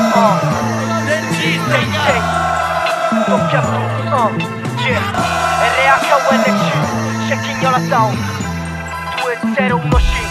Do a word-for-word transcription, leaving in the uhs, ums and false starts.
uh, regista, doppia blu, uh, yeah, R H U L C, c'è Chignola Sound, due zero uno cinque.